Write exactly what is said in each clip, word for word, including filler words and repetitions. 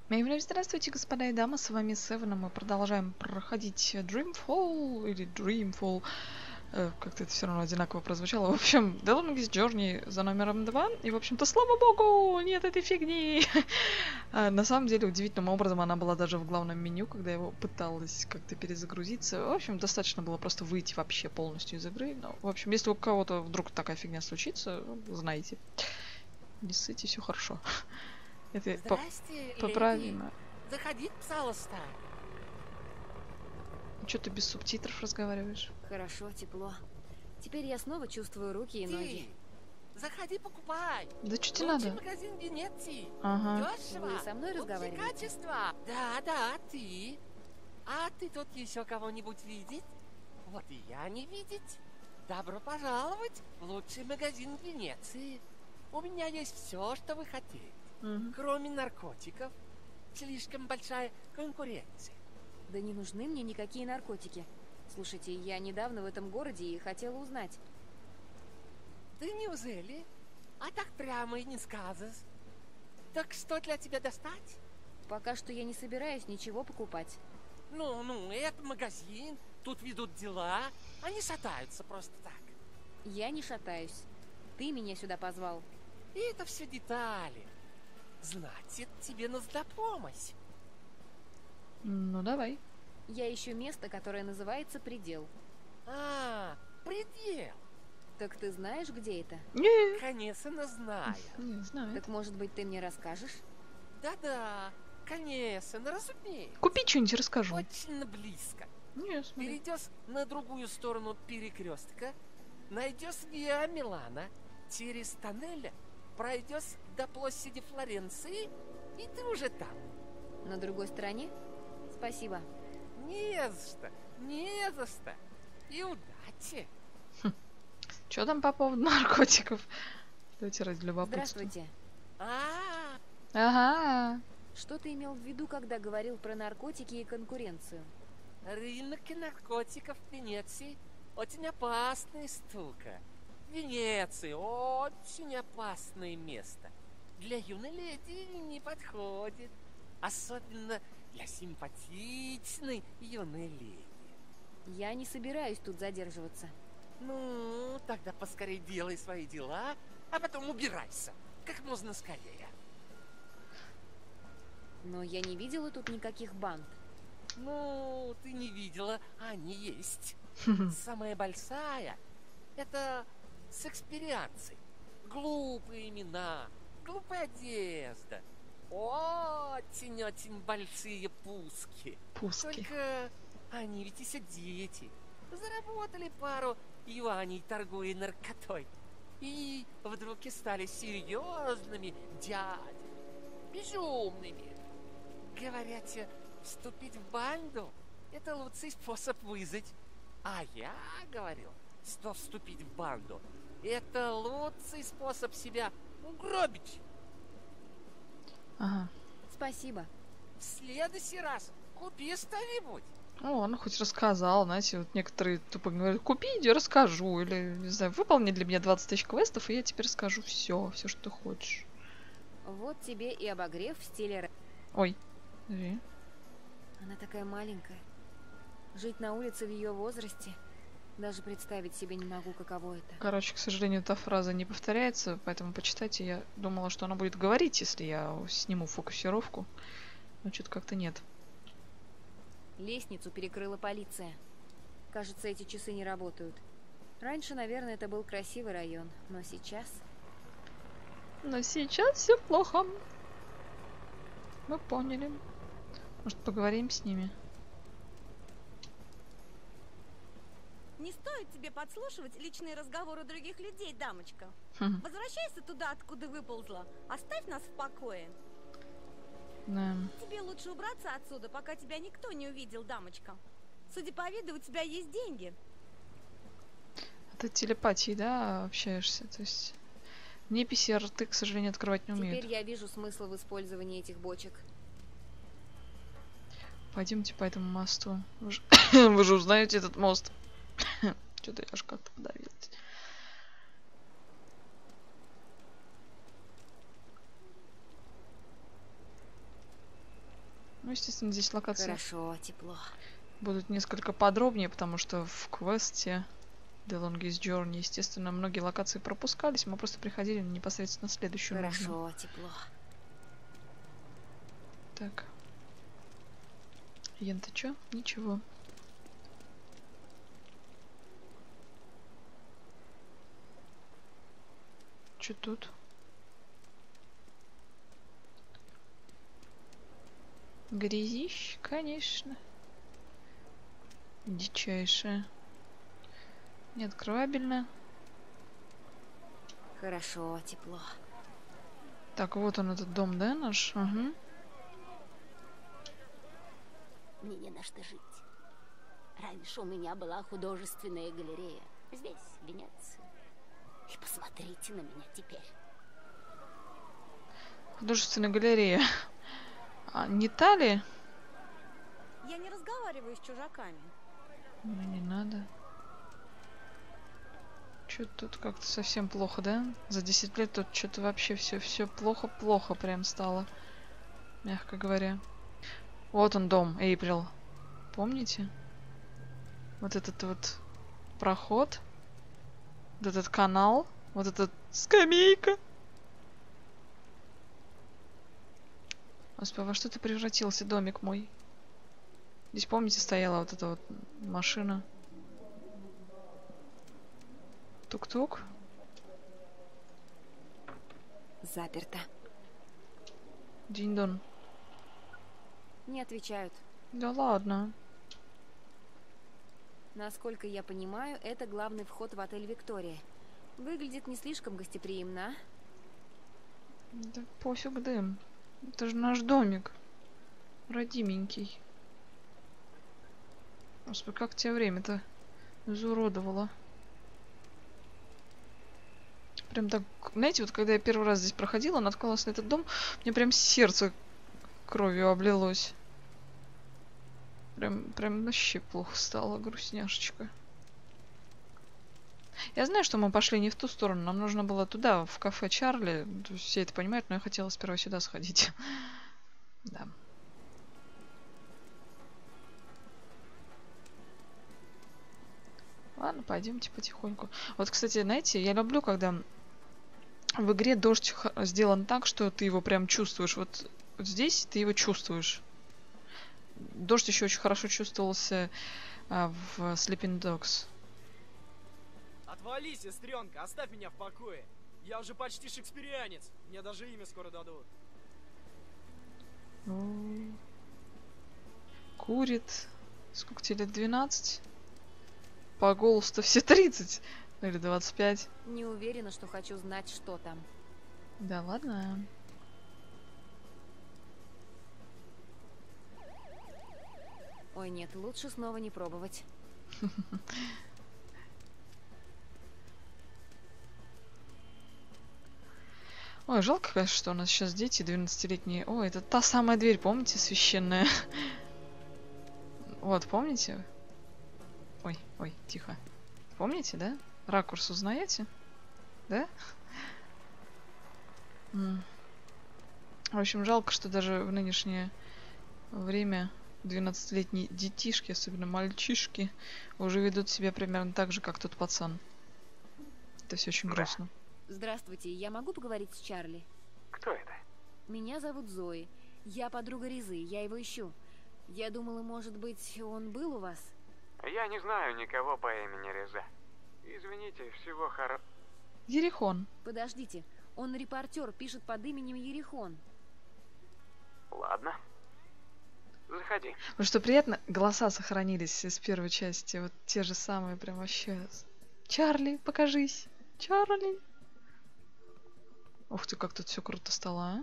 И вновь здравствуйте, господа и дамы, с вами Севена. Мы продолжаем проходить Dreamfall или Dreamfall. Э, как-то это все равно одинаково прозвучало. В общем, The Longest Journey за номером два. И, в общем-то, слава богу, нет этой фигни. А, на самом деле, удивительным образом она была даже в главном меню, когда я его пыталась как-то перезагрузиться. В общем, достаточно было просто выйти вообще полностью из игры. Но, в общем, если у кого-то вдруг такая фигня случится, знаете, не ссыте, все хорошо. Это по- поправимо. Заходи, пожалуйста. Че ты без субтитров разговариваешь? Хорошо, тепло. Теперь я снова чувствую руки и Ты, ноги. заходи, покупай. Да что тебе Лучший надо? магазин Венеции. Ага. Дешево. Вы со мной лучшее разговариваете? качество. Да, да, ты. А ты тут еще кого-нибудь видеть? Вот и я не видеть. Добро пожаловать в лучший магазин Венеции. У меня есть все, что вы хотите. Угу. Кроме наркотиков, слишком большая конкуренция. Да не нужны мне никакие наркотики. Слушайте, я недавно в этом городе и хотела узнать. Да неужели? А так прямо и не сказываешь. Так что для тебя достать? Пока что я не собираюсь ничего покупать. Ну, ну, это магазин, тут ведут дела, они шатаются просто так. Я не шатаюсь. Ты меня сюда позвал. И это все детали. Значит, тебе нужна помощь. Ну, давай. Я ищу место, которое называется Предел. А, предел. Так ты знаешь, где это? Не, Конечно, знаю. не знаю. Так, может быть, ты мне расскажешь? Да-да, конечно, разумеется. Купи что-нибудь, расскажу. Очень близко. Не, смотри. Перейдешь на другую сторону перекрестка, найдешь Виа Милана, через тоннель пройдешь до площади Флоренции, и ты уже там. На другой стороне? Спасибо. Не за что, не за что. И удачи. Что там по поводу наркотиков? Давайте ради любопытства. Здравствуйте. А, Ага. Что ты имел в виду, когда говорил про наркотики и конкуренцию? рынок наркотиков в Венеции очень опасная штука. Венеция очень опасное место. Для юной леди не подходит. Особенно для симпатичной юной леди. Я не собираюсь тут задерживаться. Ну, тогда поскорее делай свои дела, а потом убирайся. Как можно скорее. Но я не видела тут никаких банд. Ну, ты не видела, а они есть. Самая большая — это с экспирианцей. Глупые имена, глупая одежда. Очень-очень большие пуски. Пуски. Только они ведь еще дети. Заработали пару юаней, торгуя наркотой. И вдруг и стали серьезными дядями, безумными. Говорят, вступить в банду — это лучший способ выжить. А я говорил, что вступить в банду — это лучший способ себя угробить. Ага. Спасибо. В следующий раз купи что-нибудь. О, она хоть рассказала, знаете, вот некоторые тупо говорят, купи, иди, расскажу. Или, не знаю, выполни для меня двадцать тысяч квестов, и я тебе расскажу все, все, что ты хочешь. Вот тебе и обогрев в стиле рэп. Ой. Подожди. Она такая маленькая. Жить на улице в ее возрасте, даже представить себе не могу, каково это. Короче, к сожалению, эта фраза не повторяется, поэтому почитайте. Я думала, что она будет говорить, если я сниму фокусировку. Но что-то как-то нет. Лестницу перекрыла полиция. Кажется, эти часы не работают. Раньше, наверное, это был красивый район, но сейчас... Но сейчас все плохо. Мы поняли. Может, поговорим с ними? Не стоит тебе подслушивать личные разговоры других людей, дамочка. Хм. Возвращайся туда, откуда выползла. Оставь нас в покое. Да. Тебе лучше убраться отсюда, пока тебя никто не увидел, дамочка. Судя по виду, у тебя есть деньги. Ты телепатией, да, общаешься? То есть неписи рты, к сожалению, открывать не умеют. Теперь я вижу смысл в использовании этих бочек. Пойдемте по этому мосту. Вы же, вы же узнаете этот мост. Что-то я аж как-то подавилась. Ну, естественно, здесь локации Хорошо, тепло. будут несколько подробнее, потому что в квесте The Longest Journey, естественно, многие локации пропускались, мы просто приходили непосредственно на следующую нужную. Хорошо, тепло. Так. Ян, ты чё? Ничего. Чё тут? Грязищ, конечно. Дичайшая. Неоткрывабельно. Хорошо, тепло. Так, вот он, этот дом, да, наш? Угу. Мне не на что жить. Раньше у меня была художественная галерея. Здесь, в Венеции. И посмотрите на меня теперь. Художественная галерея. А, не та ли? Я не разговариваю с чужаками. Ну, не надо. Чё тут как-то совсем плохо, да? За десять лет тут что-то вообще все все плохо-плохо прям стало. Мягко говоря. Вот он дом, Эйприл. Помните? Вот этот вот проход. Вот этот канал. Вот эта скамейка. Господи, во что ты превратился, домик мой? Здесь, помните, стояла вот эта вот машина. Тук-тук. Заперто. Динь-дон. Не отвечают. Да ладно. Насколько я понимаю, это главный вход в отель Виктория. Выглядит не слишком гостеприимно, а? Да пофиг дым. Это же наш домик. Родименький. Господи, как тебя время-то изуродовало. Прям так, знаете, вот когда я первый раз здесь проходила, наткнулась на этот дом, мне прям сердце кровью облилось. Прям, прям вообще плохо стало, грустняшечка. Я знаю, что мы пошли не в ту сторону, нам нужно было туда, в кафе Чарли. Все это понимают, но я хотела сперва сюда сходить. Да. Ладно, пойдемте потихоньку. Вот, кстати, знаете, я люблю, когда в игре дождь сделан так, что ты его прям чувствуешь. Вот, вот здесь ты его чувствуешь. Дождь еще очень хорошо чувствовался а, в Sleeping Dogs. Отвали, сестренка, оставь меня в покое. Я уже почти шекспирианец. Мне даже имя скоро дадут. Ну, курит. Сколько тебе лет? двенадцать? По голосу-то все тридцать. Ну или двадцать пять. Не уверена, что хочу знать, что там. Да ладно. Ой, нет, лучше снова не пробовать. Ой, жалко, конечно, что у нас сейчас дети двенадцатилетние. Ой, это та самая дверь, помните, священная? Вот, помните? Ой, ой, тихо. Помните, да? Ракурс узнаете? Да? М. В общем, жалко, что даже в нынешнее время двенадцатилетние детишки, особенно мальчишки, уже ведут себя примерно так же, как тот пацан. Это все очень грустно. Здравствуйте, я могу поговорить с Чарли? Кто это? Меня зовут Зои. Я подруга Резы, я его ищу. Я думала, может быть, он был у вас? Я не знаю никого по имени Реза. Извините, всего хоро... Ерихон. Подождите, он репортер, пишет под именем Ерихон. Ладно. Заходи. Ну что приятно, голоса сохранились из первой части. Вот те же самые, прям вообще. Чарли, покажись. Чарли. Ух ты, как тут все круто стало, а?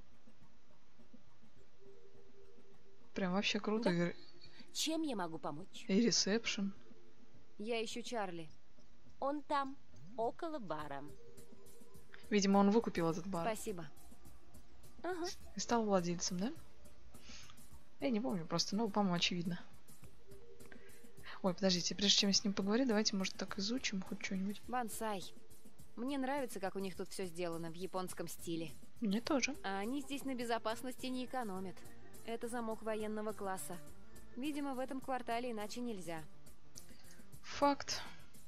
Прям вообще круто. Да. И, Чем я могу помочь? и ресепшн. Я ищу Чарли. Он там, около бара. Видимо, он выкупил этот бар. Спасибо. Ага. И стал владельцем, да? Я не помню просто, ну, по-моему, очевидно. Ой, подождите, прежде чем я с ним поговорю, давайте, может, так изучим хоть что-нибудь. Бонсай. Мне нравится, как у них тут все сделано в японском стиле. Мне тоже. А они здесь на безопасности не экономят. Это замок военного класса. Видимо, в этом квартале иначе нельзя. Факт.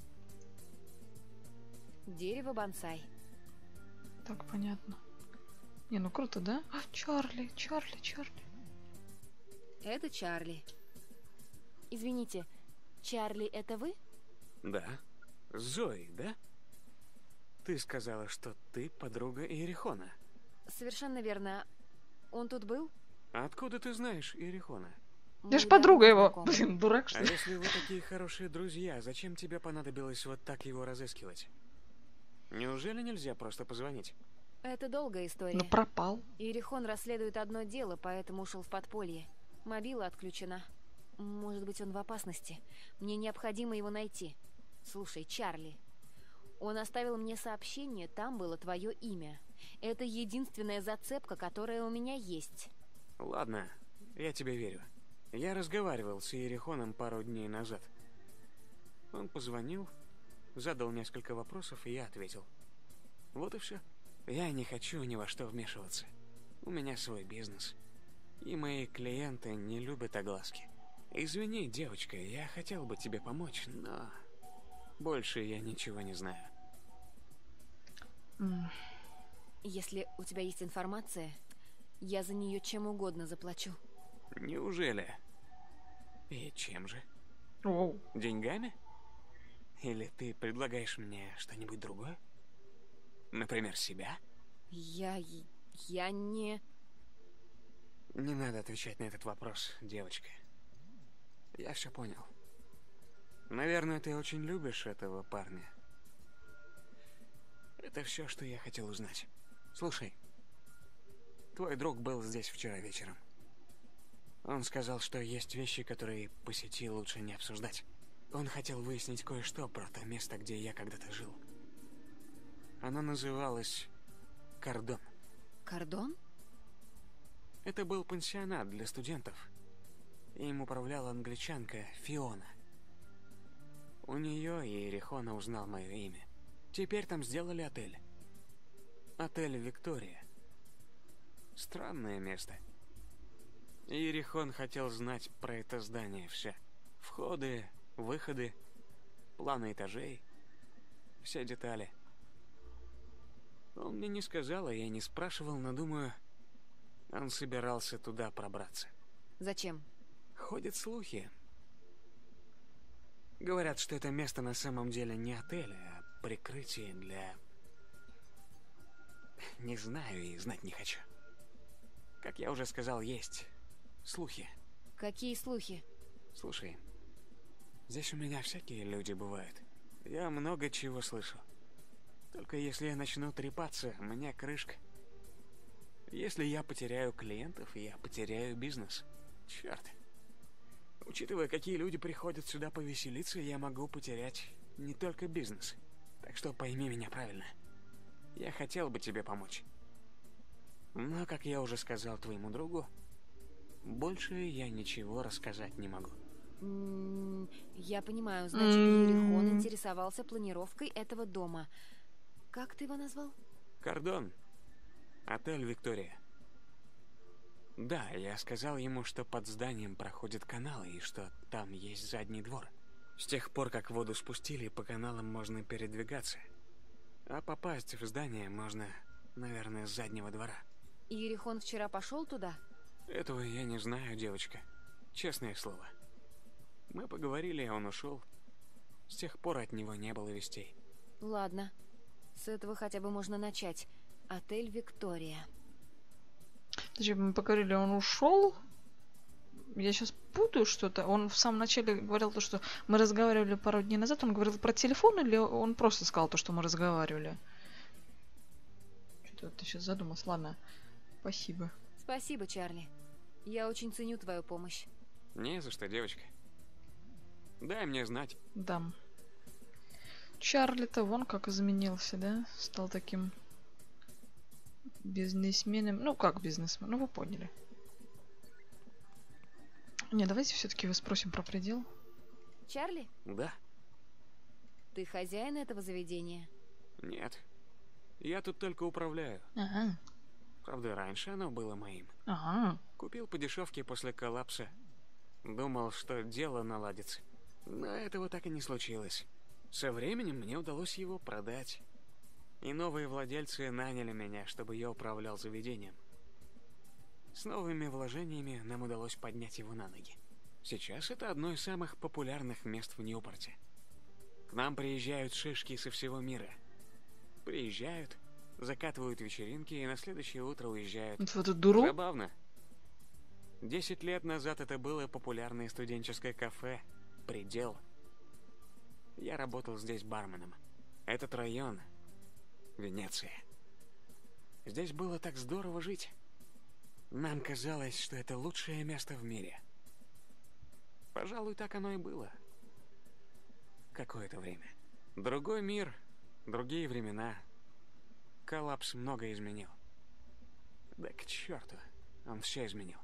Дерево бонсай. Так, понятно. Не, ну круто, да? А, Чарли, Чарли, Чарли. Это Чарли. Извините, Чарли, это вы? Да. Зои, да? Ты сказала, что ты подруга Иерихона. Совершенно верно. Он тут был? А откуда ты знаешь Иерихона? Я ж Мы подруга давно его. знакомы. Блин, дурак, что А ли? если вы такие хорошие друзья, зачем тебе понадобилось вот так его разыскивать? Неужели нельзя просто позвонить? Это долгая история. Ну пропал. Иерихон расследует одно дело, поэтому ушел в подполье. Мобила отключена. Может быть, он в опасности. Мне необходимо его найти. Слушай, Чарли, он оставил мне сообщение, там было твое имя. Это единственная зацепка, которая у меня есть. Ладно, я тебе верю. Я разговаривал с Иерихоном пару дней назад. Он позвонил, задал несколько вопросов, и я ответил. Вот и все. Я не хочу ни во что вмешиваться. У меня свой бизнес. И мои клиенты не любят огласки. Извини, девочка, я хотел бы тебе помочь, но больше я ничего не знаю. М. Если у тебя есть информация, я за нее чем угодно заплачу. Неужели? И чем же? Оу. Деньгами? Или ты предлагаешь мне что-нибудь другое? Например, себя? Я... я не... Не надо отвечать на этот вопрос, девочка. Я все понял. Наверное, ты очень любишь этого парня. Это все, что я хотел узнать. Слушай, твой друг был здесь вчера вечером. Он сказал, что есть вещи, которые по сети лучше не обсуждать. Он хотел выяснить кое-что про то место, где я когда-то жил. Оно называлось Кордон. Кордон? Это был пансионат для студентов. Им управляла англичанка Фиона. У нее Иерихона узнал мое имя. Теперь там сделали отель. Отель Виктория. Странное место. Иерихон хотел знать про это здание все. Входы, выходы, планы этажей, все детали. Он мне не сказал, а я не спрашивал, но думаю, он собирался туда пробраться. Зачем? Ходят слухи. Говорят, что это место на самом деле не отель, а прикрытие для... Не знаю и знать не хочу. Как я уже сказал, есть слухи. Какие слухи? Слушай, здесь у меня всякие люди бывают. Я много чего слышу. Только если я начну трепаться, у меня крышка. Если я потеряю клиентов, я потеряю бизнес. Черт. Учитывая, какие люди приходят сюда повеселиться, я могу потерять не только бизнес. Так что пойми меня правильно. Я хотел бы тебе помочь. Но, как я уже сказал твоему другу, больше я ничего рассказать не могу. М, Я понимаю, значит, М. Иерихон интересовался планировкой этого дома. Как ты его назвал? Кордон. Отель Виктория. Да, я сказал ему, что под зданием проходит канал и что там есть задний двор. С тех пор, как воду спустили, по каналам можно передвигаться. А попасть в здание можно, наверное, с заднего двора. Иерихон вчера пошел туда? Этого я не знаю, девочка. Честное слово. Мы поговорили, а он ушел. С тех пор от него не было вестей. Ладно. С этого хотя бы можно начать. Отель Виктория. Зачем мы поговорили, он ушел? Я сейчас путаю что-то. Он в самом начале говорил то, что мы разговаривали пару дней назад. Он говорил про телефон или он просто сказал то, что мы разговаривали? Что-то ты сейчас задумался. Ладно. Спасибо. Спасибо, Чарли. Я очень ценю твою помощь. Не за что, девочка. Дай мне знать. Дам. Чарли-то вон как изменился, да? Стал таким бизнесменом. Ну, как бизнесмен? Ну, вы поняли. Не, давайте все-таки вы спросим про предел. Чарли, Да? ты хозяин этого заведения? Нет. Я тут только управляю. Ага. Правда, раньше оно было моим. Ага. Купил по дешевке после коллапса. Думал, что дело наладится. Но этого так и не случилось. Со временем мне удалось его продать. И новые владельцы наняли меня, чтобы я управлял заведением. С новыми вложениями нам удалось поднять его на ноги. Сейчас это одно из самых популярных мест в Ньюпорте. К нам приезжают шишки со всего мира. Приезжают, закатывают вечеринки и на следующее утро уезжают. Вот в эту дуру? Забавно. Десять лет назад это было популярное студенческое кафе «Предел». Я работал здесь барменом. Этот район — Венеция. Здесь было так здорово жить. Нам казалось, что это лучшее место в мире. Пожалуй, так оно и было. Какое-то время. Другой мир, другие времена. Коллапс много изменил. Да к черту, он все изменил.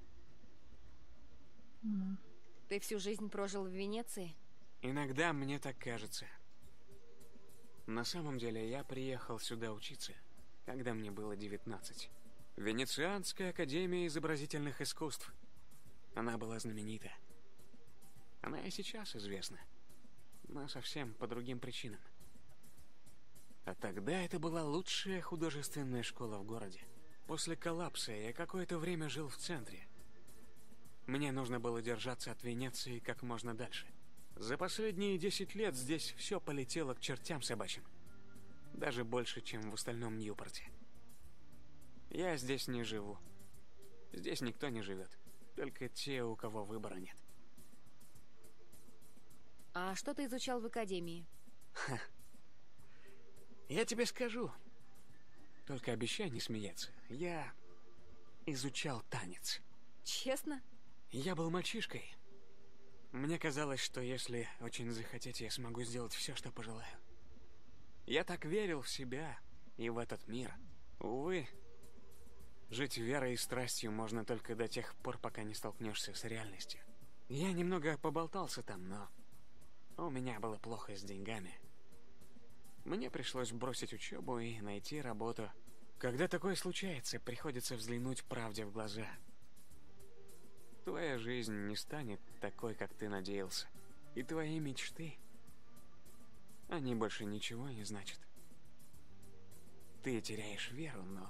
Ты всю жизнь прожил в Венеции? Иногда мне так кажется. На самом деле я приехал сюда учиться, когда мне было девятнадцать. Венецианская академия изобразительных искусств. Она была знаменита. Она и сейчас известна, но совсем по другим причинам. А тогда это была лучшая художественная школа в городе. После коллапса я какое-то время жил в центре. Мне нужно было держаться от Венеции как можно дальше. За последние десять лет здесь все полетело к чертям собачьим. Даже больше, чем в остальном Ньюпорте. Я здесь не живу. Здесь никто не живет. Только те, у кого выбора нет. А что ты изучал в академии? Ха. Я тебе скажу. Только обещай не смеяться. Я изучал танец. Честно? Я был мальчишкой. Мне казалось, что если очень захотеть, я смогу сделать все, что пожелаю. Я так верил в себя и в этот мир. Увы, жить верой и страстью можно только до тех пор, пока не столкнешься с реальностью. Я немного поболтался там, но у меня было плохо с деньгами. Мне пришлось бросить учебу и найти работу. Когда такое случается, приходится взглянуть правде в глаза. Твоя жизнь не станет такой, как ты надеялся. И твои мечты, они больше ничего не значат. Ты теряешь веру, но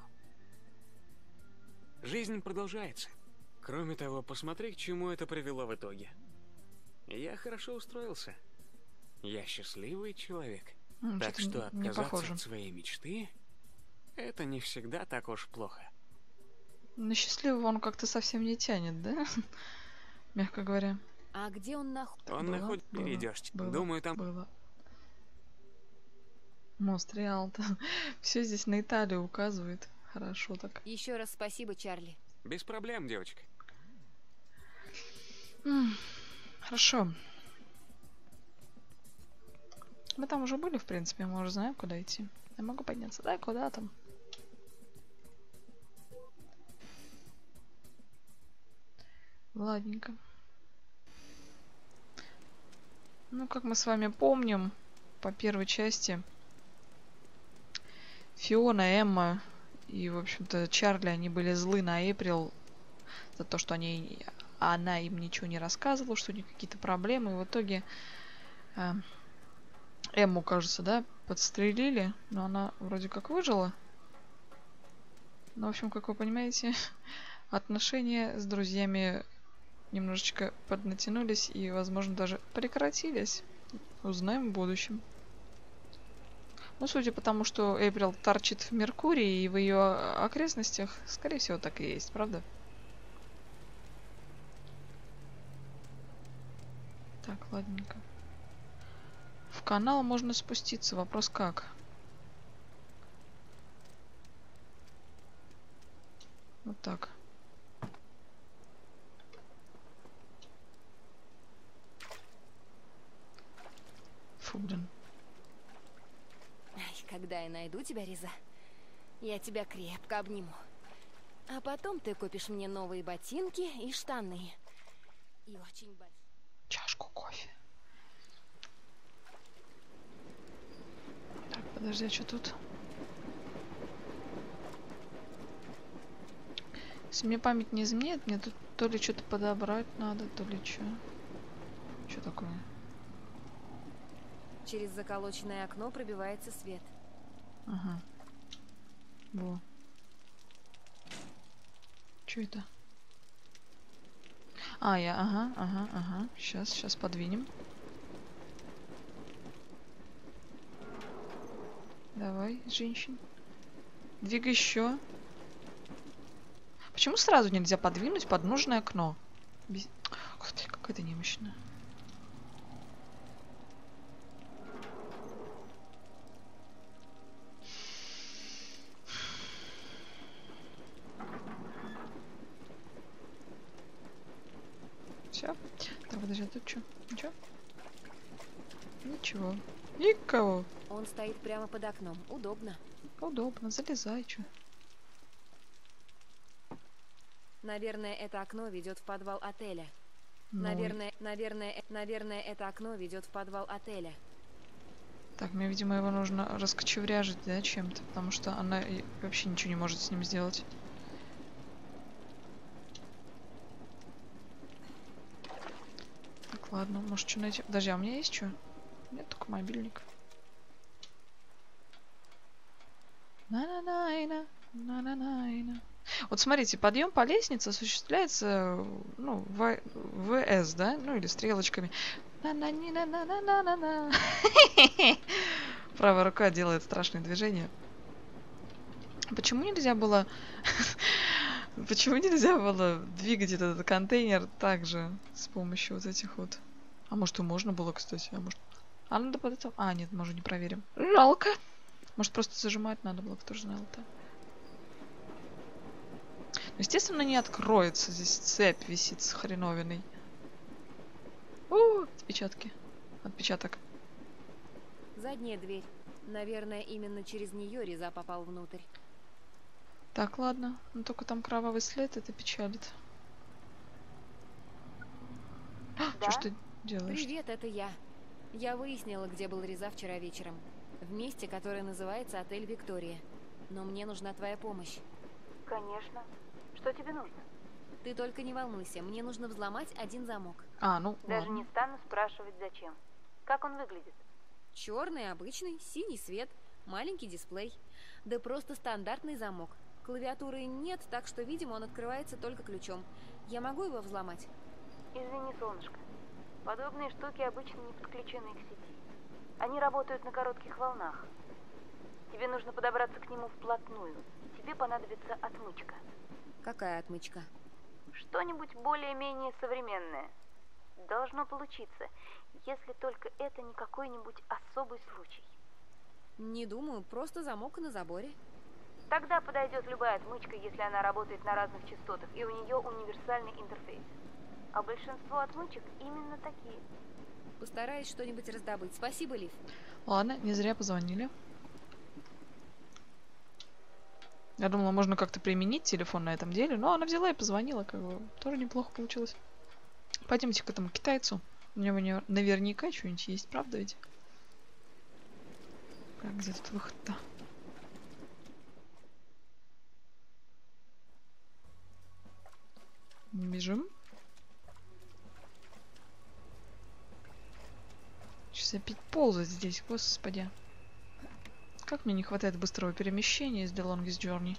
жизнь продолжается. Кроме того, посмотри, к чему это привело в итоге. Я хорошо устроился. Я счастливый человек. М, Так что-то что не отказаться похоже. от своей мечты — это не всегда так уж плохо. На счастливого он как-то совсем не тянет, да? Мягко говоря. А где он находится? Он было, находит... было, Перейдешь. было, Думаю, там... Было. Мост Риалто. Все здесь на Италию указывает. Хорошо так. Еще раз спасибо, Чарли. Без проблем, девочка. М, Хорошо. Мы там уже были, в принципе, мы уже знаем, куда идти. Я могу подняться. Да, куда там? Ладненько. Ну, как мы с вами помним, по первой части Фиона, Эмма и, в общем-то, Чарли, они были злы на Эйприл за то, что они, она им ничего не рассказывала, что у них какие-то проблемы. И в итоге э, Эмму, кажется, да, подстрелили, но она вроде как выжила. Ну, в общем, как вы понимаете, отношения с друзьями немножечко поднатянулись и, возможно, даже прекратились. Узнаем в будущем. Ну, судя по тому, что Эйприл торчит в Меркурии и в ее окрестностях, скорее всего, так и есть, правда? Так, ладненько. В канал можно спуститься. Вопрос как? Вот так. Фу, блин. Ай, когда я найду тебя, Риза, я тебя крепко обниму. А потом ты купишь мне новые ботинки и штаны. И очень большие. Чашку кофе. Так, подожди, а что тут? Если мне память не изменяет, мне тут то ли что-то подобрать надо, то ли что. Что такое? Через заколоченное окно пробивается свет. Ага. Во. Что это? А, я, ага, ага, ага. Сейчас, сейчас подвинем. Давай, женщин. Двигай еще. Почему сразу нельзя подвинуть под нужное окно? Без... Ух ты, какая ты немощная. Все. Так, подожди, а тут что? Ничего? Ничего. Никого. Он стоит прямо под окном. Удобно. Удобно. Залезай, что? Наверное, это окно ведет в подвал отеля. Ну, Наверное, наверное, э- наверное, это окно ведет в подвал отеля. так, мне, видимо, его нужно раскочевряжить, да, чем-то, потому что она и вообще ничего не может с ним сделать. Так, ладно, может, что найти? Подожди, а у меня есть что? Нет, только мобильник. На-на-найна, на-на-найна. Вот смотрите, подъем по лестнице осуществляется, ну, в ВС, да, ну или стрелочками. На-на-ни-на-на-на-на-на. Правая рука делает страшные движения. Почему нельзя было... Почему нельзя было двигать этот контейнер также с помощью вот этих вот... А может и можно было, кстати, а может... А надо под это... А, нет, мы уже не проверим. Жалко. Может просто зажимать надо было, кто же знал-то. Естественно, не откроется. Здесь цепь висит с хреновиной. О, отпечатки. Отпечаток. Задняя дверь. Наверное, именно через нее Реза попал внутрь. Так, ладно. Но только там кровавый след, это печалит. Да? Что ж ты делаешь? Привет, это я. Я выяснила, где был Реза вчера вечером. В месте, которое называется отель Виктория. Но мне нужна твоя помощь. Конечно. Что тебе нужно? Ты только не волнуйся, мне нужно взломать один замок. А, ну, Даже ладно. не стану спрашивать, зачем. Как он выглядит? Черный, обычный, синий свет, маленький дисплей. Да просто стандартный замок. Клавиатуры нет, так что, видимо, он открывается только ключом. Я могу его взломать? Извини, солнышко. Подобные штуки обычно не подключены к сети. Они работают на коротких волнах. Тебе нужно подобраться к нему вплотную. Тебе понадобится отмычка. Какая отмычка? Что-нибудь более-менее современное. Должно получиться, если только это не какой-нибудь особый случай. Не думаю, просто замок на заборе. Тогда подойдет любая отмычка, если она работает на разных частотах, и у нее универсальный интерфейс. А большинство отмычек именно такие. Постараюсь что-нибудь раздобыть. Спасибо, Лив. Ладно, не зря позвонили. Я думала, можно как-то применить телефон на этом деле, но она взяла и позвонила, как бы тоже неплохо получилось. Пойдемте к этому китайцу. У него не- наверняка что-нибудь есть, правда ведь? Так, где тут выход-то? Бежим. Сейчас опять ползать здесь, господи. Как мне не хватает быстрого перемещения из The Longest Journey.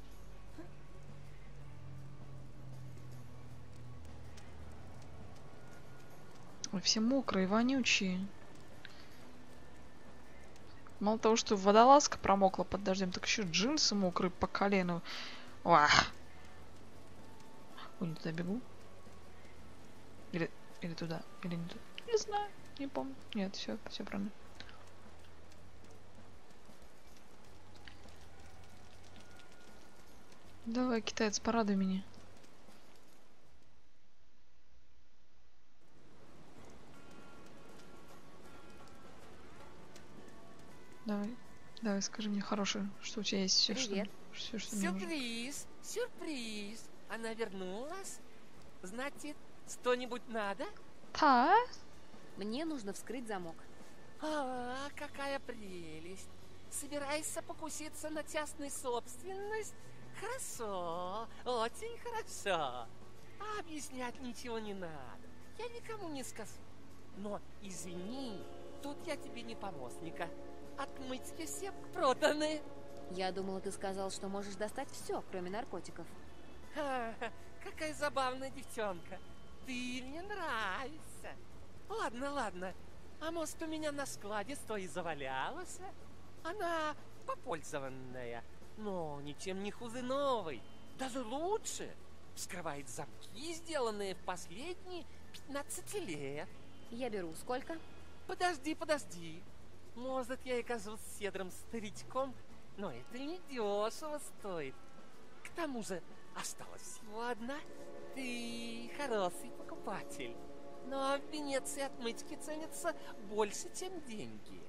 Ой, все мокрые, вонючие. Мало того, что водолазка промокла под дождем, так еще джинсы мокрые по колену. Уах! Ой, не туда бегу. Или, или туда, или не туда. Не знаю, не помню. Нет, все, все правильно. Давай, китаец, порадуй меня. Давай, давай, скажи мне хорошее, что у тебя есть все, что, Привет. все, что мне нужно. Сюрприз, сюрприз. Она вернулась? Значит, что-нибудь надо? Да? Мне нужно вскрыть замок. А, какая прелесть. Собираешься покуситься на частную собственность? Хорошо, очень хорошо. Объяснять ничего не надо. Я никому не скажу. Но извини, тут я тебе не помощника. Отмычки все проданы. Я думала, ты сказал, что можешь достать все, кроме наркотиков. Ха-ха, какая забавная девчонка. Ты мне нравишься. Ладно, ладно. А может, у меня на складе что и завалялось? Она попользованная, но ничем не хуже новой. Даже лучше. Вскрывает замки, сделанные в последние пятнадцать лет. Я беру. Сколько? Подожди, подожди. Может, я и кажусь седрым старичком, но это не дешево стоит. К тому же, осталась всего одна. Ты хороший покупатель. Но в Венеции отмычки ценятся больше, чем деньги.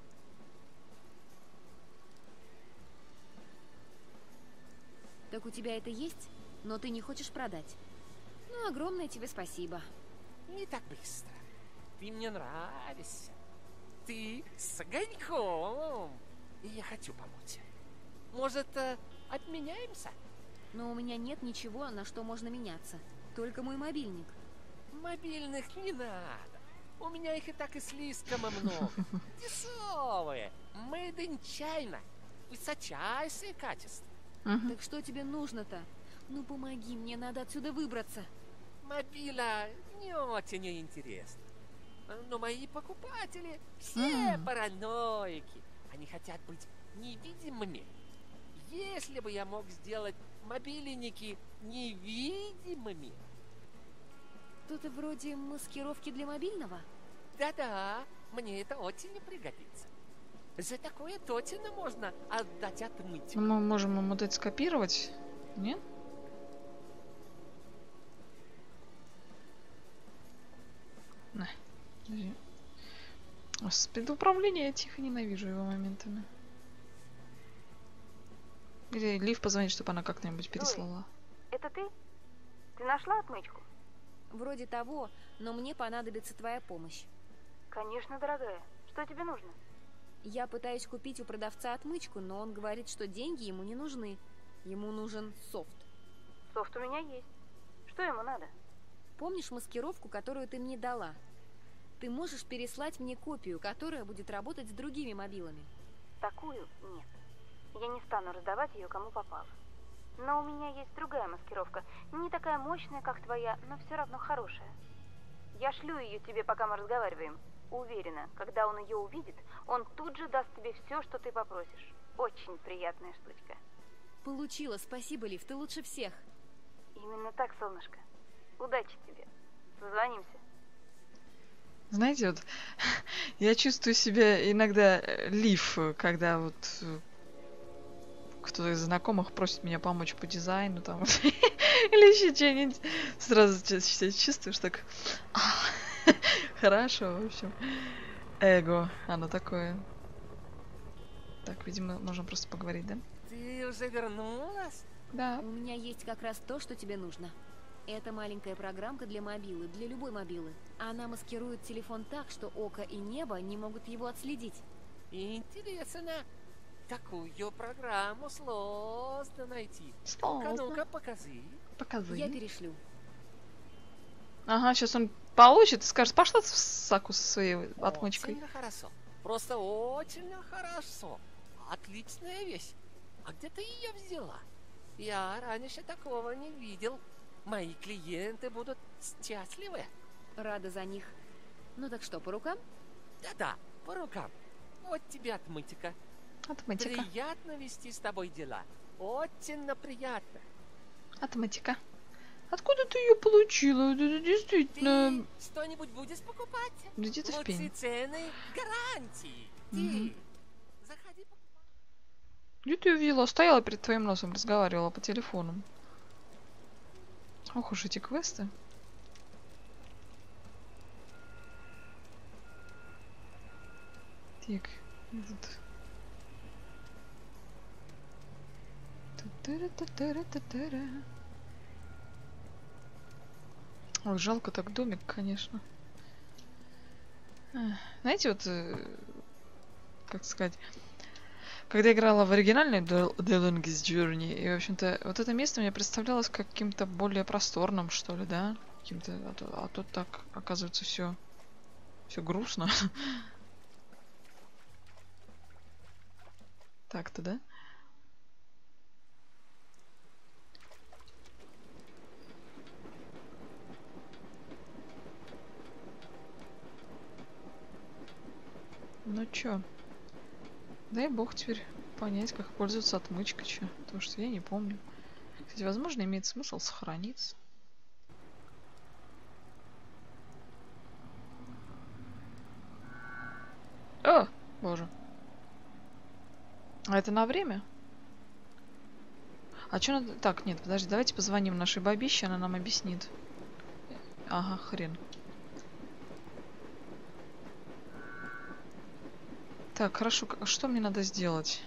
Так у тебя это есть, но ты не хочешь продать. Ну, огромное тебе спасибо. Не так быстро. Ты мне нравишься. Ты с огоньком. И я хочу помочь. Может, обменяемся? Но у меня нет ничего, на что можно меняться. Только мой мобильник. Мобильных не надо. У меня их и так и слишком много. Дешевые. Made in China. Высочайшее качество. Uh-huh. Так что тебе нужно-то? Ну помоги, мне надо отсюда выбраться. Мобила не очень интересно. Но мои покупатели все uh-huh. параноики. Они хотят быть невидимыми. Если бы я мог сделать мобильники невидимыми. Что-то вроде маскировки для мобильного? Да-да, мне это очень не пригодится. За такое точно можно отдать отмыть. Мы можем ему дать скопировать, нет? На. Спидуправление, я тихо ненавижу его моментами. Или Лив позвонить, чтобы она как-нибудь переслала. Это ты? Ты нашла отмычку? Вроде того, но мне понадобится твоя помощь. Конечно, дорогая. Что тебе нужно? Я пытаюсь купить у продавца отмычку, но он говорит, что деньги ему не нужны. Ему нужен софт. Софт у меня есть. Что ему надо? Помнишь маскировку, которую ты мне дала? Ты можешь переслать мне копию, которая будет работать с другими мобилами? Такую нет. Я не стану раздавать ее кому попало. Но у меня есть другая маскировка. Не такая мощная, как твоя, но все равно хорошая. Я шлю ее тебе, пока мы разговариваем. Уверена, когда он ее увидит, он тут же даст тебе все, что ты попросишь. Очень приятная штучка. Получила, спасибо, Лив, ты лучше всех. Именно так, солнышко. Удачи тебе. Созвонимся. Знаете, вот я чувствую себя иногда Лив, когда вот кто-то из знакомых просит меня помочь по дизайну там или еще что-нибудь. Сразу себя чувствуешь так. Хорошо, в общем. Эго, оно такое. Так, видимо, можем просто поговорить, да? Ты уже вернулась? Да. У меня есть как раз то, что тебе нужно. Это маленькая программка для мобилы, для любой мобилы. Она маскирует телефон так, что око и небо не могут его отследить. Интересно. Такую программу сложно найти. Сложно. Ну-ка, покажи. Покажи. Я перешлю. Ага, сейчас он получит и скажет, пошла в саку со своей отмычкой. Очень хорошо. Просто очень хорошо. Отличная вещь. А где ты ее взяла? Я раньше такого не видел. Мои клиенты будут счастливы. Рада за них. Ну так что, по рукам? Да-да, по рукам. Вот тебе отмычка. Отмычка. Приятно вести с тобой дела. Очень приятно. Отмычка. Откуда ты ее получила? Это действительно... Ты что-нибудь будешь покупать? Где ты в Лучшие цены, гарантии. Ты заходи покупать. Где ты ее взяла? Стояла перед твоим носом, разговаривала по телефону. Ох уж эти квесты. Так, тут... Та-та-ра-та-та-ра-та-та-ра. Ой, жалко так домик, конечно. Знаете, вот, как сказать, Когда играла в оригинальной The Longest Journey, и, в общем-то, вот это место мне представлялось каким-то более просторным, что ли, да? Каким-то, а, то, а тут так, оказывается, все, все грустно. Так-то, да? Ну чё? Дай бог теперь понять, как пользоваться отмычкой, чё. Потому что я не помню. Кстати, возможно, имеет смысл сохраниться. О! Боже. А это на время? А чё надо... Так, нет, подожди, давайте позвоним нашей бабище, она нам объяснит. Ага, хрен. Так, хорошо, что мне надо сделать?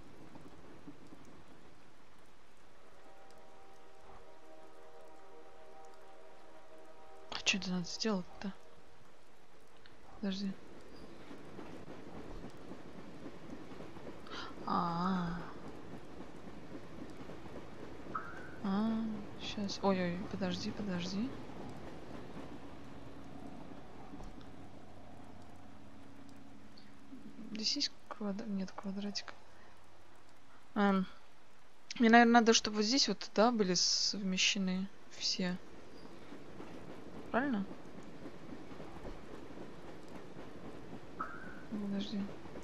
А что это надо сделать-то? Подожди. А, -а, -а. а сейчас. Ой-ой, подожди, подожди. Здесь есть квадрат? Нет, квадратик. А, мне, наверное, надо, чтобы вот здесь вот, да, были совмещены все. Правильно? Подожди.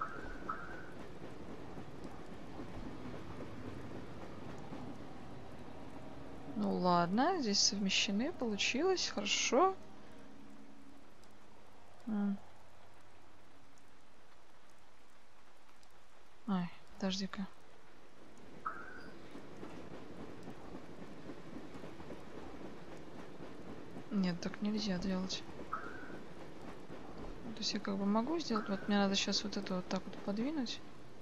Ну ладно, здесь совмещены, получилось, хорошо. А. Ай, подожди-ка. Нет, так нельзя делать. То есть я как бы могу сделать, вот мне надо сейчас вот это вот так вот подвинуть.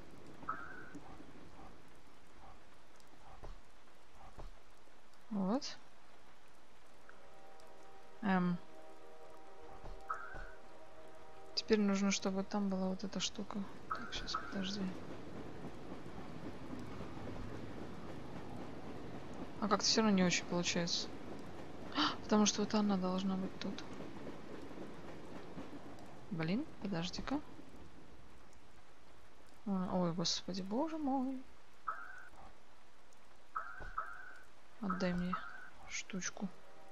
Вот. Эм. Теперь нужно, чтобы там была вот эта штука. Так, сейчас, подожди. А как-то все равно не очень получается. Потому что вот она должна быть тут. Блин, подожди-ка. Ой, господи, боже мой. Отдай мне штучку.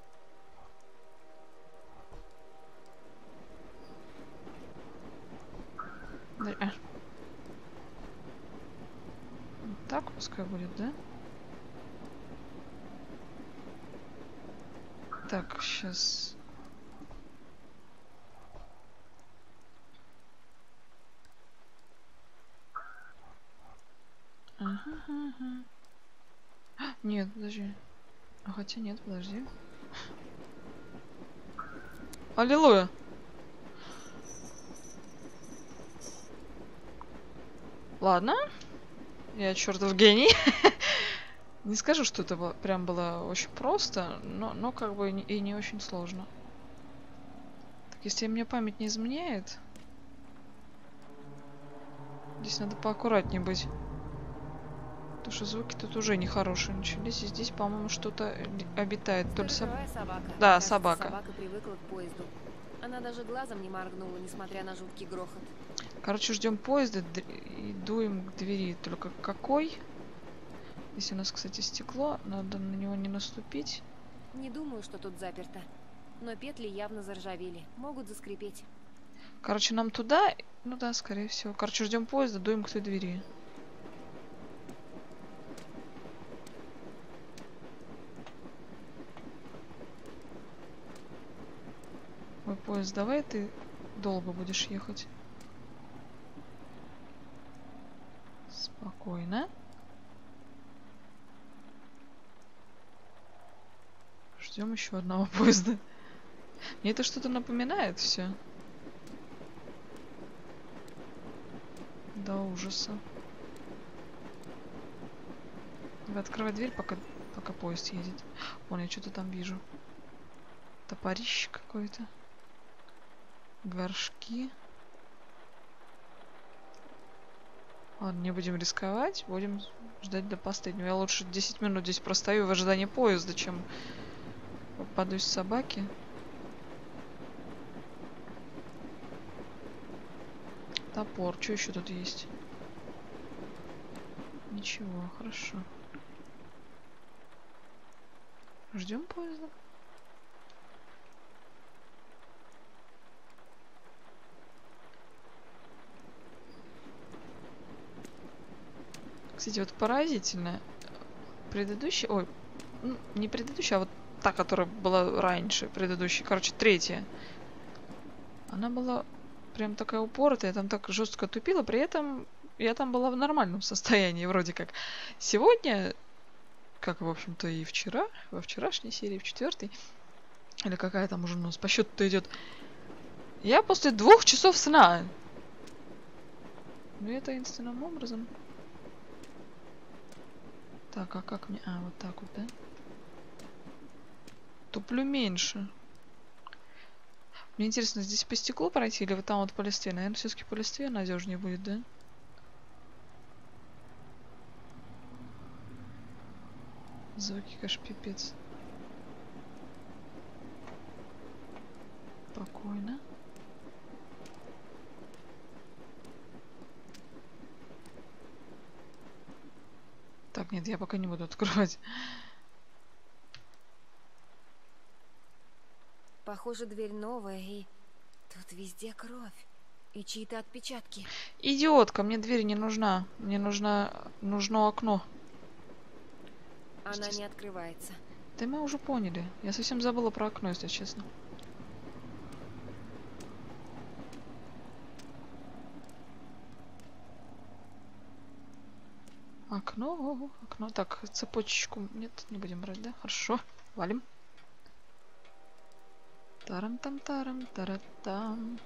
А. Так пускай будет, да? Так, сейчас. Ага, ага. Нет, подожди. А хотя нет, подожди. Аллилуйя. Ладно. Я чертов гений. Не скажу, что это было, прям было очень просто, но, но как бы и не очень сложно. Так, если мне память не изменяет... Здесь надо поаккуратнее быть. Потому что звуки тут уже нехорошие начались. И здесь, по-моему, что-то обитает. То ли соб... собака. Да, Кажется, собака. Собака привыкла к поезду. Она даже глазом не моргнула, несмотря на жуткий грохот. Короче, ждем поезда и дуем к двери. Только какой? Здесь у нас, кстати, стекло. Надо на него не наступить. Не думаю, что тут заперто. Но петли явно заржавели. Могут заскрипеть. Короче, нам туда... Ну да, скорее всего. Короче, ждем поезда, дуем к той двери. Ой, поезд, давай ты долго будешь ехать. Спокойно. Ждем еще одного поезда. Мне это что-то напоминает все. До ужаса. Давай открывай дверь, пока, пока поезд едет. Вон, я что-то там вижу. Топорище какое-то. Горшки. Ладно, не будем рисковать, будем ждать до последнего. Я лучше десять минут здесь простою в ожидании поезда, чем попадусь собаке. Топор. Что еще тут есть? Ничего, хорошо. Ждем поезда. Кстати, вот поразительно. Предыдущий... Ой, ну, не предыдущая, а вот та, которая была раньше. Предыдущая. Короче, третья. Она была прям такая упоротая. Там так жестко тупила. При этом я там была в нормальном состоянии, вроде как. Сегодня, как, в общем-то, и вчера, во вчерашней серии, в четвертой, или какая там уже у нас по счету-то идет, я после двух часов сна. Ну, это таинственным образом. Так, а как мне... А, вот так вот, да? Туплю меньше. Мне интересно, здесь по стеклу пройти или вот там вот по листве? Наверное, все-таки по листве надежнее будет, да? Звуки, конечно, пипец. Спокойно. Так, нет, я пока не буду открывать. Похоже, дверь новая, и тут везде кровь. И чьи-то отпечатки. Идиотка, мне дверь не нужна. Мне нужно, нужно окно. Она не открывается. Да мы уже поняли. Я совсем забыла про окно, если честно. Окно, окно. Так, цепочечку. Нет, не будем брать, да? Хорошо. Валим. Тарам-там-тарам, таратам.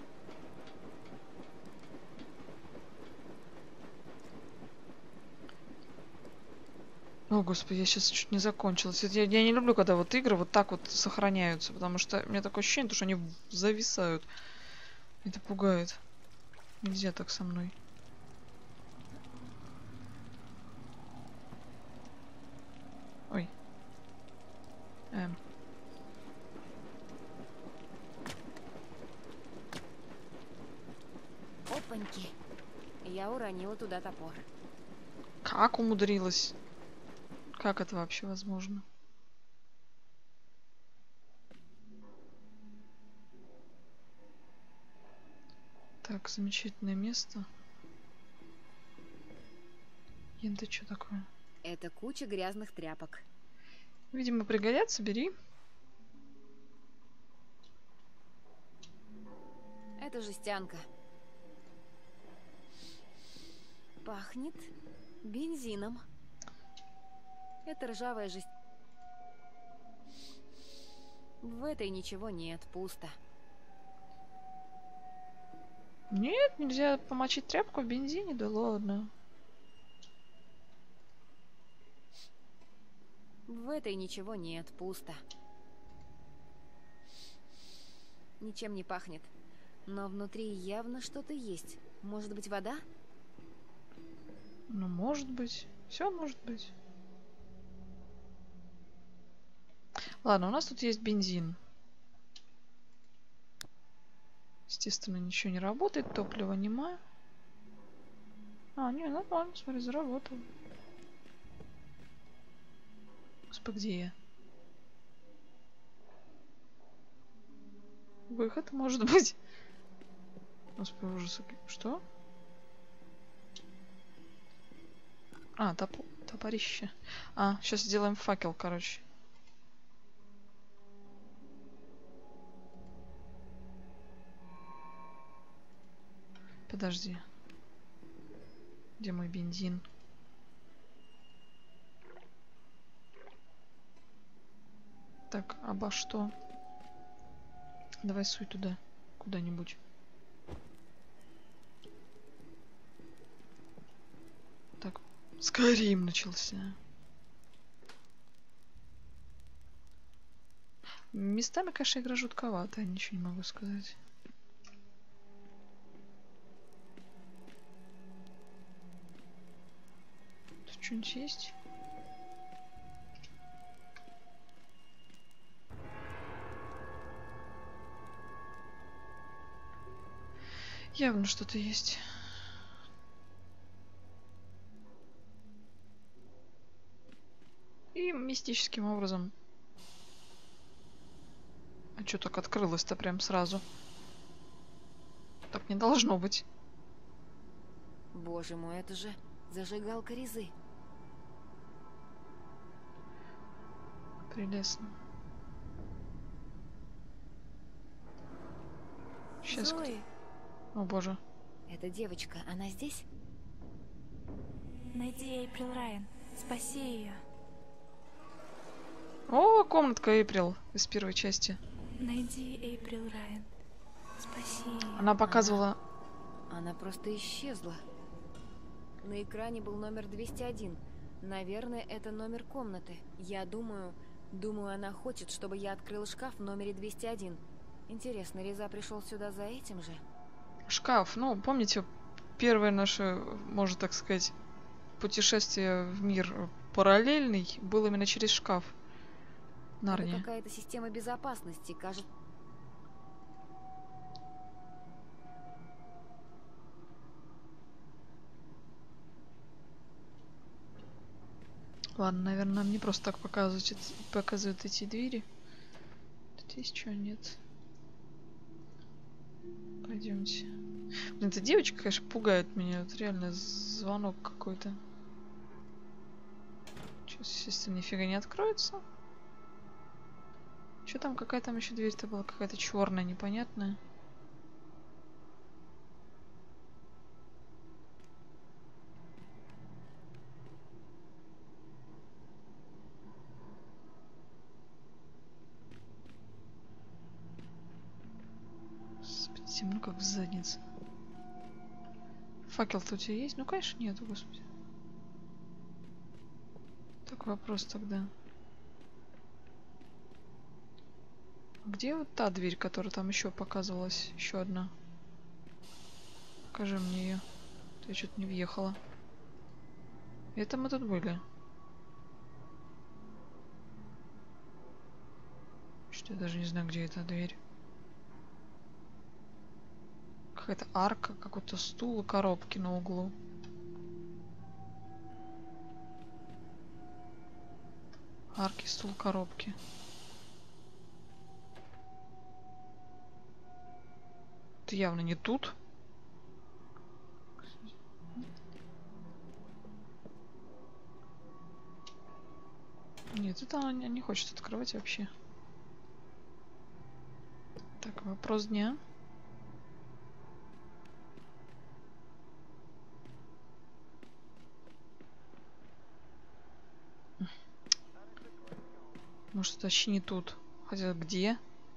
О, господи, я сейчас чуть не закончилась. Я, я не люблю, когда вот игры вот так вот сохраняются, потому что у меня такое ощущение, что они зависают. Это пугает. Нельзя так со мной. Ой. Эм. Опаньки. Я уронила туда топор. Как умудрилась? Как это вообще возможно? Так, замечательное место. Ен, ты что такое? Это куча грязных тряпок. Видимо, пригодятся, бери. Это жестянка. Пахнет бензином. Это ржавая жесть. В этой ничего нет, пусто. Нет, нельзя помочить тряпку в бензине, да ладно. В этой ничего нет, пусто. Ничем не пахнет. Но внутри явно что-то есть. Может быть, вода? Ну, может быть. Все может быть. Ладно, у нас тут есть бензин. Естественно, ничего не работает, топлива нема. А, не, нормально, смотри, заработал. Господи, где я? Выход, может быть. Господи, ужас. Что? А, топ... топорище. А, сейчас сделаем факел, короче. Подожди. Где мой бензин? Так, обо что? Давай суй туда. Куда-нибудь. Так, Скайрим начался. Местами, конечно, игра жутковатая, ничего не могу сказать. что-нибудь есть? Явно что-то есть. И мистическим образом. А что так открылось-то прям сразу? Так не должно быть. Боже мой, это же зажигалка резы. Прелестно. Сейчас. Зои, О боже. эта девочка, она здесь? Найди Эйприл Райан. Спаси ее. О, комнатка Эйприл из первой части. Найди Эйприл Райан. Спаси ее. Она показывала... Она, она просто исчезла. На экране был номер двести один. Наверное, это номер комнаты. Я думаю... Думаю, она хочет, чтобы я открыл шкаф в номере двести один. Интересно, Реза пришел сюда за этим же? Шкаф. Ну, помните, первое наше, можно так сказать, путешествие в мир параллельный было именно через шкаф. Нарния. Это какая-то система безопасности, кажется. Ладно, наверное, нам не просто так показывают, показывают эти двери. Тут есть что? Нет. Пойдемте. Блин, эта девочка, конечно, пугает меня. Вот реально звонок какой-то. Сейчас, естественно, нифига не откроется. Что там? Какая там еще дверь-то была? Какая-то черная, непонятная. Темно, как в заднице. Факел-то у тебя есть? Ну, конечно, нету, господи. Так, вопрос тогда. Где вот та дверь, которая там еще показывалась? Еще одна. Покажи мне ее. Я что-то не въехала. Это мы тут были. Что я даже не знаю, где эта дверь. Какая-то арка, какой-то стул и коробки на углу. Арки, стул, коробки. Это явно не тут. Нет, это она не хочет открывать вообще. Так, вопрос дня. Может, это вообще не тут. Хотя где?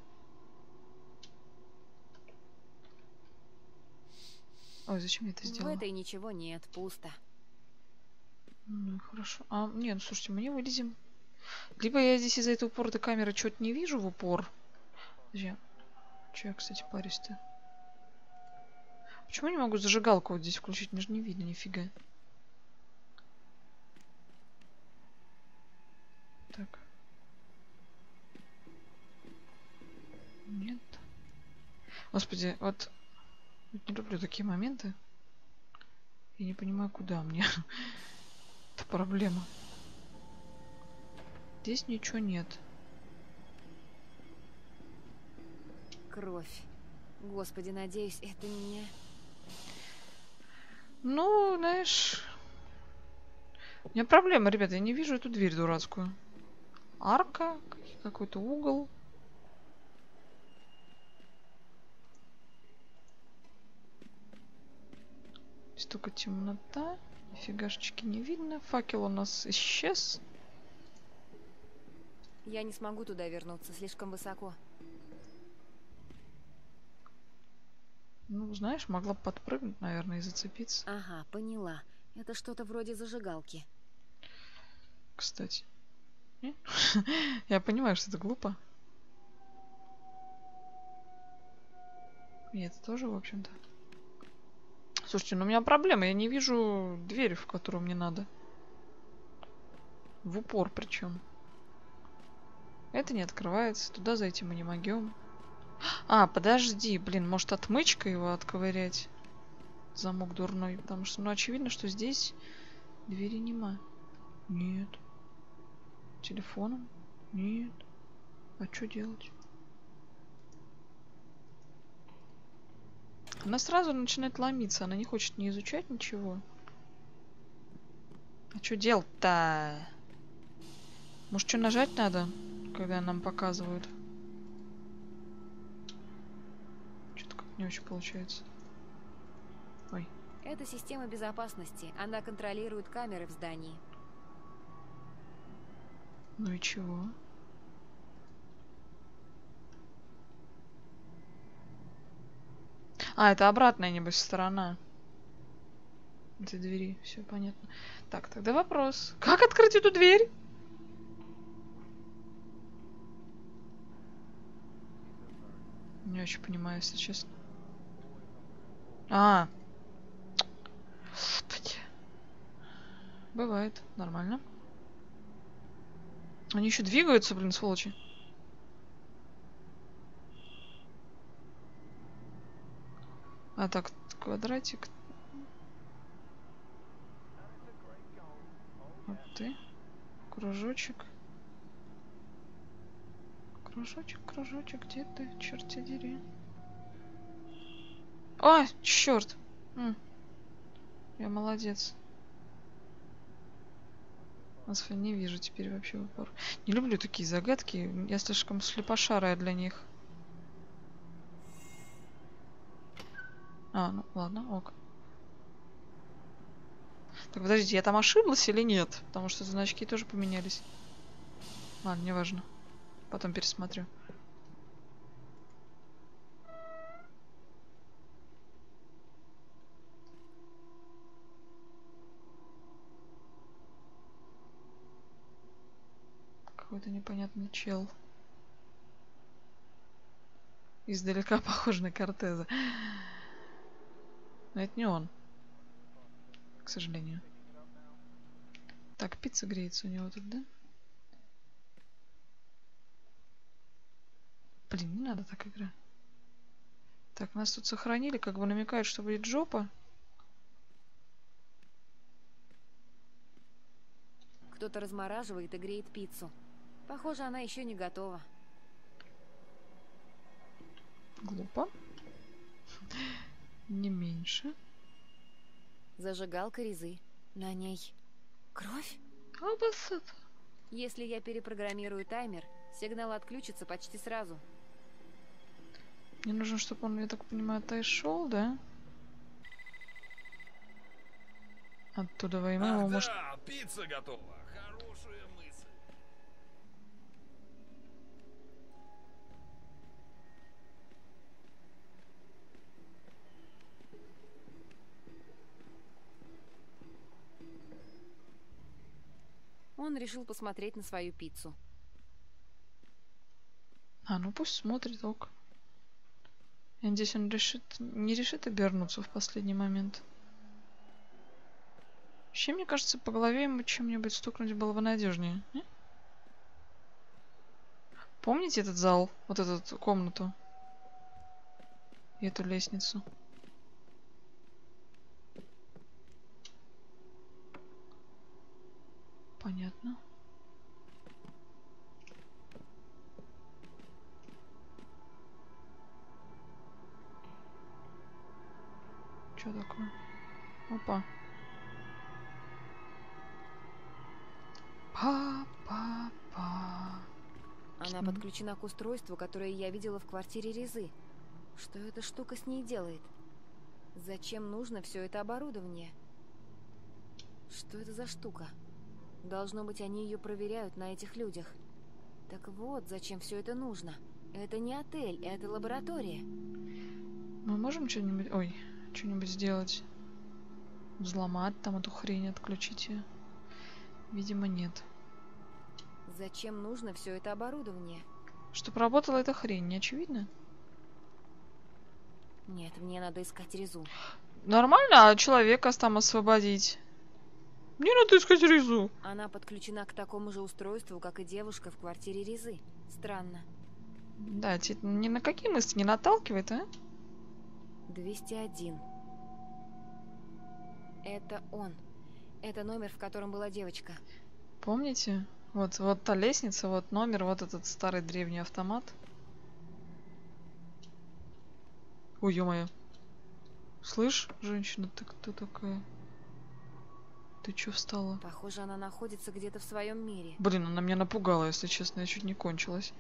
Ой, зачем я это сделала? В этой ничего нет, пусто. Ну, хорошо. А, нет, ну, слушайте, мы не вылезем. Либо я здесь из-за этой упорной камеры что-то не вижу в упор. Подожди. Че я, кстати, парюсь-то? Почему я не могу зажигалку вот здесь включить? Мне же не видно нифига. Так. Нет. Господи, вот... вот не люблю такие моменты. Я не понимаю, куда мне. Это проблема. Здесь ничего нет. Кровь. Господи, надеюсь, это не... Ну, знаешь... У меня проблема, ребята, я не вижу эту дверь дурацкую. Арка, какой-то угол. Здесь только темнота. Нифигашечки не видно. Факел у нас исчез. Я не смогу туда вернуться, слишком высоко. Ну, знаешь, могла бы подпрыгнуть, наверное, и зацепиться. Ага, поняла. Это что-то вроде зажигалки. Кстати. Я понимаю, что это глупо. И это тоже, в общем-то. Слушайте, ну у меня проблема. Я не вижу дверь, в которую мне надо. В упор причем. Это не открывается. Туда зайти мы не могем. А, подожди, блин, может отмычкой его отковырять? Замок дурной. Потому что, ну, очевидно, что здесь двери нема. Нет. Телефоном? Нет. А что делать? Она сразу начинает ломиться. Она не хочет не изучать ничего. А что делать-то? Может, что нажать надо, когда нам показывают? Что-то как не очень получается. Ой. Это система безопасности. Она контролирует камеры в здании. Ну и чего? А, это обратная, небось, сторона этой двери. Все понятно. Так, тогда вопрос. Как открыть эту дверь? Не очень понимаю, если честно. А. Господи. Бывает. Нормально. Они еще двигаются, блин, сволочи. А так, квадратик. Вот ты. Кружочек. Кружочек, кружочек, где ты? Черт тебя дери. А, черт. М. Я молодец. Асфа не вижу теперь вообще в упор. Не люблю такие загадки. Я слишком слепошарая для них. А, ну ладно, ок. Так, подождите, я там ошиблась или нет? Потому что значки тоже поменялись. Ладно, неважно. Потом пересмотрю. Какой-то непонятный чел. Издалека похож на Кортеза. Но это не он. К сожалению. Так, пицца греется у него тут, да? Блин, не надо так играть. Так, нас тут сохранили, как бы намекают, что будет жопа. Кто-то размораживает и греет пиццу. Похоже, она еще не готова. Глупо. Не меньше. Зажигалка резы. На ней кровь? Обосад. Если я перепрограммирую таймер, сигнал отключится почти сразу. Мне нужно, чтобы он, я так понимаю, отошел, да? Оттуда мы его, Ах, может... да, пицца готова. Хорошая мысль. Он решил посмотреть на свою пиццу. А, ну пусть смотрит, ок. Я надеюсь, он решит, не решит обернуться в последний момент. Вообще, мне кажется, по голове ему чем-нибудь стукнуть было бы надежнее. Не? Помните этот зал? Вот эту комнату? И эту лестницу? Понятно. Что такое? Опа. Па-па-па. Она подключена к устройству, которое я видела в квартире Резы. Что эта штука с ней делает? Зачем нужно все это оборудование? Что это за штука? Должно быть, они ее проверяют на этих людях. Так вот, зачем все это нужно? Это не отель, это лаборатория. Мы можем что-нибудь... Ой, что-нибудь сделать? Взломать там эту хрень, отключить ее? Видимо, нет. Зачем нужно все это оборудование? Чтоб работала эта хрень, не очевидно? Нет, мне надо искать Резу. Нормально, а человека там освободить? Мне надо искать Ризу. Она подключена к такому же устройству, как и девушка в квартире Ризы. Странно. Да, тебе ни на какие мысли не наталкивает, а? двести один. Это он. Это номер, в котором была девочка. Помните? Вот, вот та лестница, вот номер, вот этот старый древний автомат. Ой, ё-моё. Слышь, женщина, ты кто такая? Ты чё встала? Похоже, она находится где-то в своем мире. Блин, она меня напугала, если честно, я чуть не кончилась.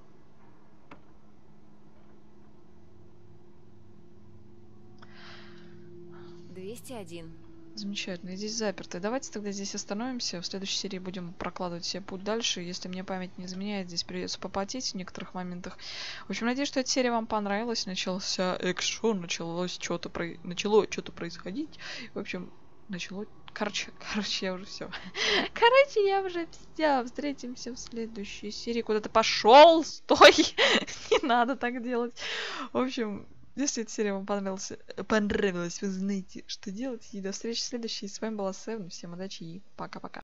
двести один. Замечательно, здесь заперто. Давайте тогда здесь остановимся. В следующей серии будем прокладывать себе путь дальше. Если мне память не изменяет, здесь придется попотеть в некоторых моментах. В общем, надеюсь, что эта серия вам понравилась. Начался экшон, началось что-то про... начало что-то происходить. В общем, начало... Короче, короче, я уже все. Короче, я уже все. Встретимся в следующей серии. Куда ты пошел? Стой! Не надо так делать. В общем... Если эта серия вам понравилась, понравилась, вы знаете, что делать. И до встречи в следующей. С вами была Севен. Всем удачи и пока-пока.